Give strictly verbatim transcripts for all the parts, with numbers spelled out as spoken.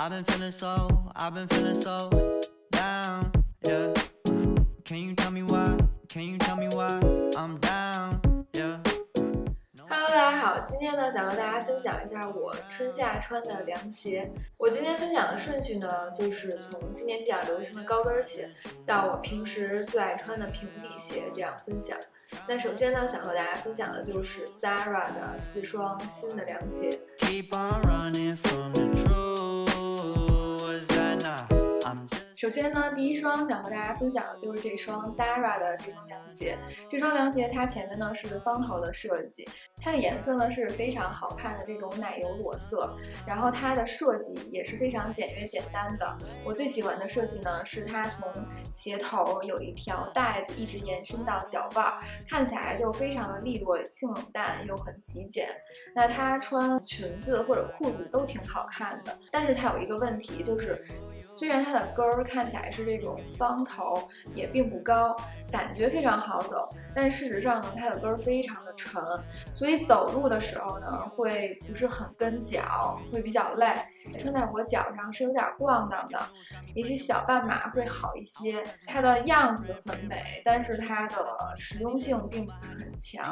I've been feeling so, I've been feeling so down, yeah. Can you tell me why? Can you tell me why I'm down, yeah. Hello， 大家好，今天呢想和大家分享一下我春夏穿的凉鞋。我今天分享的顺序呢，就是从今年比较流行的高跟鞋，到我平时最爱穿的平底鞋这样分享。那首先呢，想和大家分享的就是 Zara 的四双新的凉鞋。 Keep on running from the truth, was that not? I'm just 首先呢，第一双想和大家分享的就是这双 Zara 的这双凉鞋。这双凉鞋它前面呢是方头的设计，它的颜色呢是非常好看的这种奶油裸色，然后它的设计也是非常简约简单的。我最喜欢的设计呢是它从鞋头有一条带子一直延伸到脚腕，看起来就非常的利落、性冷淡又很极简。那它穿裙子或者裤子都挺好看的，但是它有一个问题就是。虽然它的跟儿看起来是这种方头，也并不高，感觉非常好走，但事实上呢，它的跟儿非常的沉，所以走路的时候呢，会不是很跟脚，会比较累。穿在我脚上是有点晃荡的，也许小半码会好一些。它的样子很美，但是它的实用性并不是很强。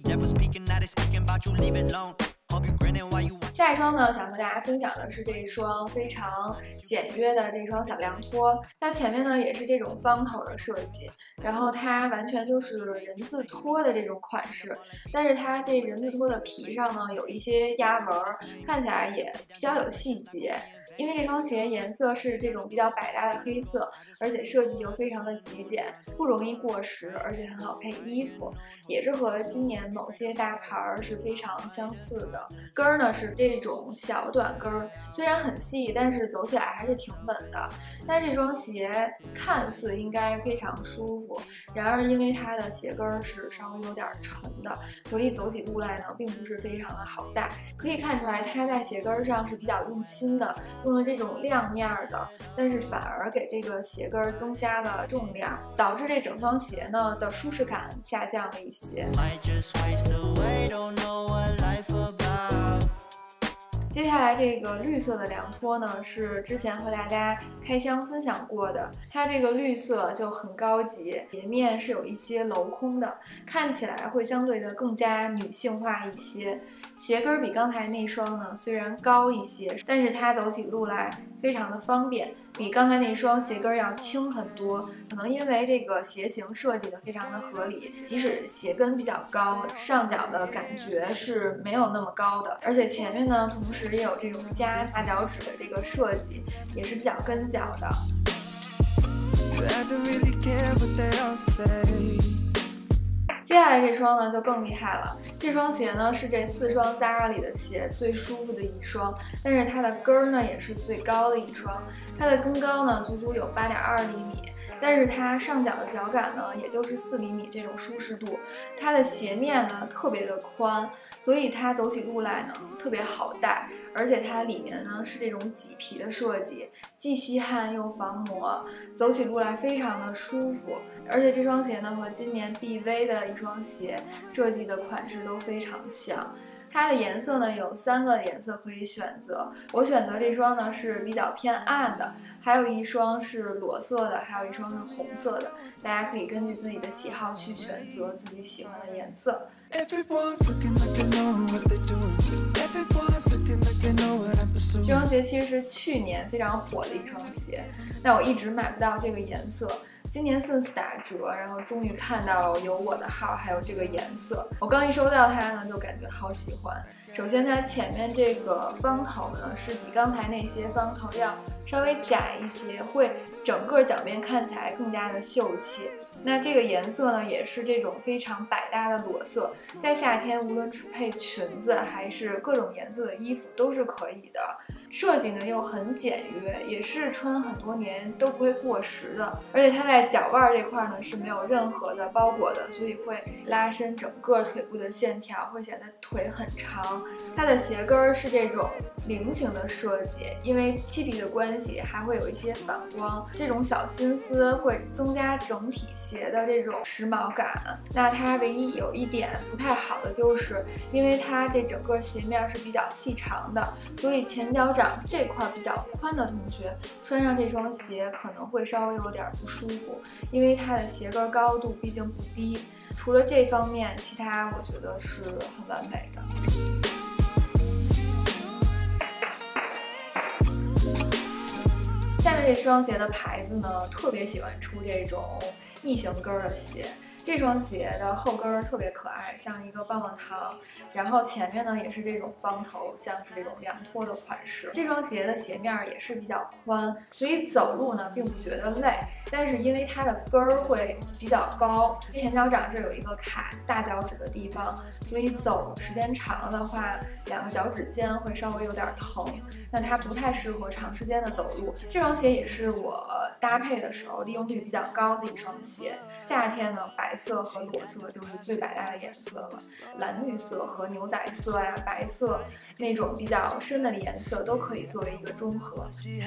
下一双呢，想和大家分享的是这一双非常简约的这双小凉拖，它前面呢也是这种方头的设计，然后它完全就是人字拖的这种款式，但是它这人字拖的皮上呢有一些压纹，看起来也比较有细节。因为这双鞋颜色是这种比较百搭的黑色，而且设计又非常的极简，不容易过时，而且很好配衣服，也是和今年某些大牌是非常相似的。跟儿呢是这种小短跟儿，虽然很细，但是走起来还是挺稳的。但这双鞋看似应该非常舒服，然而因为它的鞋跟是稍微有点沉的，所以走起路来呢并不是非常的好带。可以看出来它在鞋跟上是比较用心的。用了这种亮面的，但是反而给这个鞋跟增加了重量，导致这整双鞋呢的舒适感下降了一些。接下来这个绿色的凉拖呢，是之前和大家开箱分享过的，它这个绿色就很高级，鞋面是有一些镂空的，看起来会相对的更加女性化一些。鞋跟比刚才那双呢虽然高一些，但是它走起路来非常的方便，比刚才那双鞋跟要轻很多。可能因为这个鞋型设计的非常的合理，即使鞋跟比较高，上脚的感觉是没有那么高的，而且前面呢同时也有这种加大脚趾的这个设计，也是比较跟脚的。接下来这双呢就更厉害了，这双鞋呢是这四双 Zara 里的鞋最舒服的一双，但是它的跟儿呢也是最高的一双，它的跟高呢足足有 八点二厘米，但是它上脚的脚感呢也就是四厘米这种舒适度，它的鞋面呢特别的宽，所以它走起路来呢特别好带，而且它里面呢是这种麂皮的设计，既吸汗又防磨，走起路来非常的舒服。而且这双鞋呢和今年 B V 的一双鞋设计的款式都非常像。它的颜色呢有三个颜色可以选择，我选择这双呢是比较偏暗的，还有一双是裸色的，还有一双是红色的，大家可以根据自己的喜好去选择自己喜欢的颜色。这双鞋其实是去年非常火的一双鞋，但我一直买不到这个颜色。今年 Sense 打折，然后终于看到有我的号，还有这个颜色。我刚一收到它呢，就感觉好喜欢。首先，它前面这个方头呢，是比刚才那些方头要稍微窄一些，会整个脚面看起来更加的秀气。那这个颜色呢，也是这种非常百搭的裸色，在夏天无论是配裙子还是各种颜色的衣服都是可以的。设计呢又很简约，也是穿很多年都不会过时的，而且它在脚腕这块呢是没有任何的包裹的，所以会拉伸整个腿部的线条，会显得腿很长。它的鞋跟是这种菱形的设计，因为漆皮的关系还会有一些反光，这种小心思会增加整体鞋的这种时髦感。那它唯一有一点不太好的就是因为它这整个鞋面是比较细长的，所以前脚掌这块比较宽的同学，穿上这双鞋可能会稍微有点不舒服，因为它的鞋跟高度毕竟不低。除了这方面，其他我觉得是很完美的。下面这双鞋的牌子呢，特别喜欢出这种异形跟的鞋。这双鞋的后跟儿特别可爱，像一个棒棒糖，然后前面呢也是这种方头，像是这种凉拖的款式。这双鞋的鞋面也是比较宽，所以走路呢并不觉得累。但是因为它的跟儿会比较高，前脚掌这有一个卡大脚趾的地方，所以走时间长了的话，两个脚趾尖会稍微有点疼。那它不太适合长时间的走路。这双鞋也是我搭配的时候利用率比较高的一双鞋。夏天呢，白色和裸色就是最百搭的颜色了，蓝绿色和牛仔色呀、白色那种比较深的颜色都可以作为一个中和。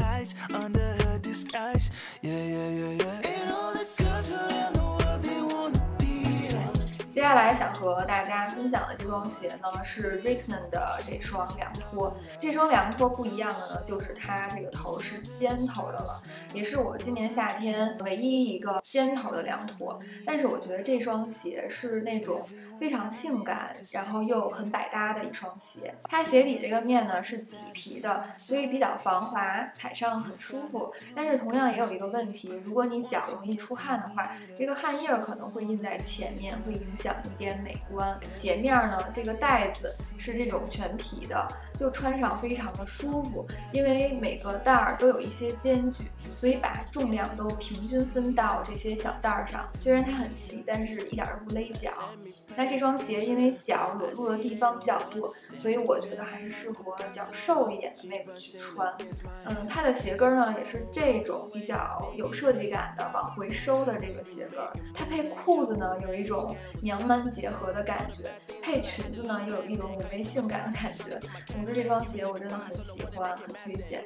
接下来想和大家分享的这双鞋呢是 Rickman 的这双凉拖。这双凉拖不一样的呢，就是它这个头是尖头的了，也是我今年夏天唯一一个尖头的凉拖。但是我觉得这双鞋是那种非常性感，然后又很百搭的一双鞋。它鞋底这个面呢是麂皮的，所以比较防滑，踩上很舒服。但是同样也有一个问题，如果你脚容易出汗的话，这个汗印可能会印在前面，会影响一点美观。鞋面呢，这个带子是这种全皮的，就穿上非常的舒服，因为每个带儿都有一些间距，所以把重量都平均分到这些小带儿上。虽然它很细，但是一点都不勒脚。那这双鞋因为脚裸露的地方比较多，所以我觉得还是适合脚瘦一点的妹子去穿。嗯，它的鞋跟呢也是这种比较有设计感的往回收的这个鞋跟，它配裤子呢有一种娘man结合的感觉，配裙子呢又有一种妩媚性感的感觉。总之这双鞋我真的很喜欢，很推荐。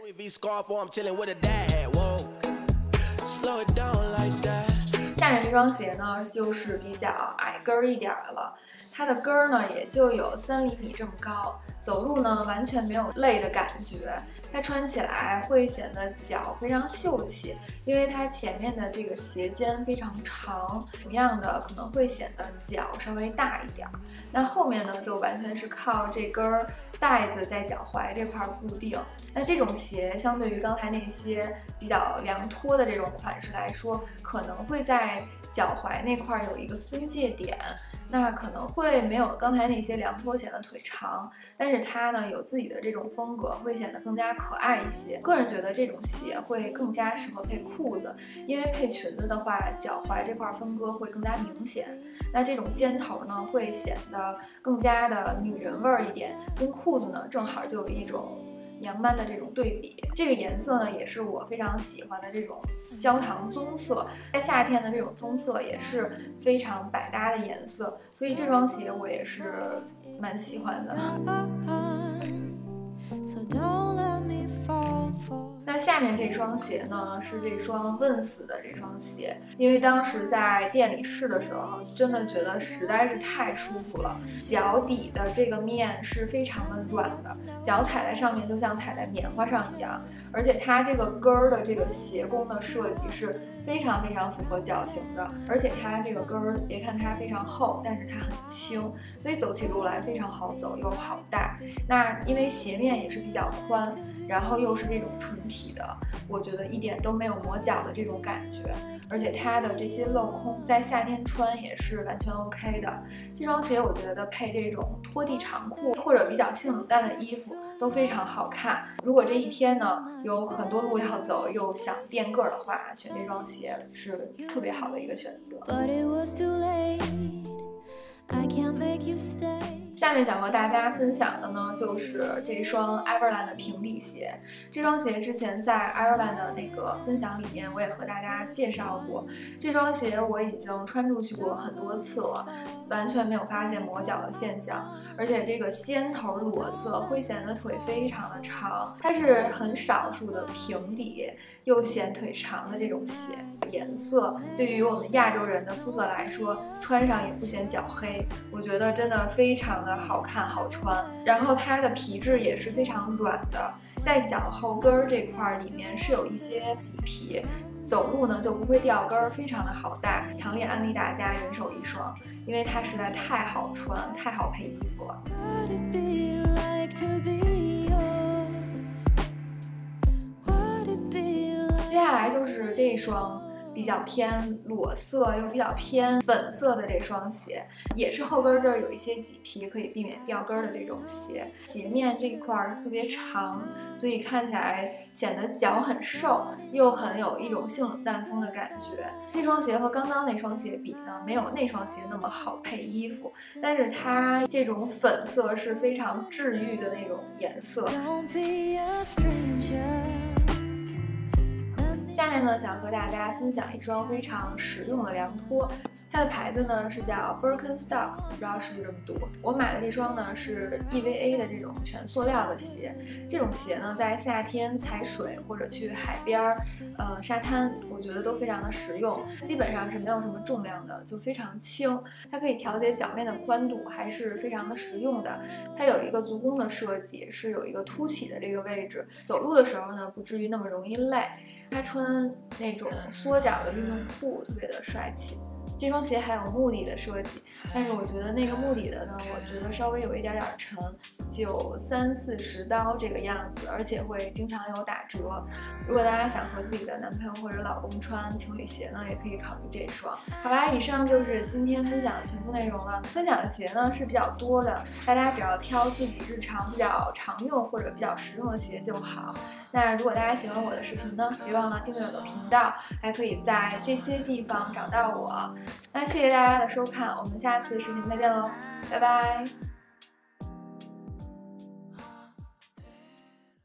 下面这双鞋呢，就是比较矮跟儿一点的了，它的跟儿呢也就有三厘米这么高，走路呢完全没有累的感觉，它穿起来会显得脚非常秀气，因为它前面的这个鞋尖非常长，同样的可能会显得脚稍微大一点。那后面呢就完全是靠这根儿带子在脚踝这块固定。那这种鞋相对于刚才那些比较凉拖的这种款式来说，可能会在脚踝那块有一个分界点，那可能会没有刚才那些凉拖显得腿长，但是它呢有自己的这种风格，会显得更加可爱一些。个人觉得这种鞋会更加适合配裤子，因为配裙子的话，脚踝这块分割会更加明显。那这种尖头呢，会显得更加的女人味儿一点，跟裤子呢正好就有一种娘man的这种对比。这个颜色呢，也是我非常喜欢的这种焦糖棕色，在夏天的这种棕色也是非常百搭的颜色，所以这双鞋我也是蛮喜欢的。那下面这双鞋呢，是这双问死的这双鞋，因为当时在店里试的时候，真的觉得实在是太舒服了。脚底的这个面是非常的软的，脚踩在上面就像踩在棉花上一样，而且它这个跟儿的这个鞋弓的设计是非常非常符合脚型的，而且它这个跟儿，别看它非常厚，但是它很轻，所以走起路来非常好走又好带。那因为鞋面也是比较宽，然后又是这种纯皮的，我觉得一点都没有磨脚的这种感觉，而且它的这些镂空在夏天穿也是完全 OK 的。这双鞋我觉得配这种拖地长裤或者比较性冷淡的衣服都非常好看。如果这一天呢有很多路要走，又想垫个儿的话，选这双鞋是特别好的一个选择。下面想和大家分享的呢，就是这双 Everland 的平底鞋。这双鞋之前在 Everland 的那个分享里面，我也和大家介绍过。这双鞋我已经穿出去过很多次了，完全没有发现磨脚的现象。 而且这个尖头裸色会显得腿非常的长，它是很少数的平底又显腿长的这种鞋。颜色对于我们亚洲人的肤色来说，穿上也不显脚黑，我觉得真的非常的好看好穿。然后它的皮质也是非常软的，在脚后跟儿这块儿里面是有一些麂皮，走路呢就不会掉跟儿，非常的好带。强烈安利大家人手一双，因为它实在太好穿，太好配衣服了。接下来就是这一双比较偏裸色又比较偏粉色的这双鞋，也是后跟这儿有一些麂皮，可以避免掉跟的这种鞋。鞋面这一块儿特别长，所以看起来显得脚很瘦，又很有一种性冷淡风的感觉。这双鞋和刚刚那双鞋比呢，没有那双鞋那么好配衣服，但是它这种粉色是非常治愈的那种颜色。下面呢，想和大家分享一双非常实用的凉拖，它的牌子呢是叫 Birkenstock， 不知道是不是这么读。我买的这双呢是 E V A 的这种全塑料的鞋，这种鞋呢在夏天踩水或者去海边儿、呃沙滩，我觉得都非常的实用，基本上是没有什么重量的，就非常轻。它可以调节脚面的宽度，还是非常的实用的。它有一个足弓的设计，是有一个凸起的这个位置，走路的时候呢不至于那么容易累。它穿那种缩脚的运动裤特别的帅气。这双鞋还有木底的设计，但是我觉得那个木底的呢，我觉得稍微有一点点沉，就三四十刀这个样子，而且会经常有打折。如果大家想和自己的男朋友或者老公穿情侣鞋呢，也可以考虑这双。好啦，以上就是今天分享的全部内容了。分享的鞋呢是比较多的，大家只要挑自己日常比较常用或者比较实用的鞋就好。那如果大家喜欢我的视频呢，别忘了订阅我的频道，还可以在这些地方找到我。那谢谢大家的收看，我们下次视频再见喽，拜拜。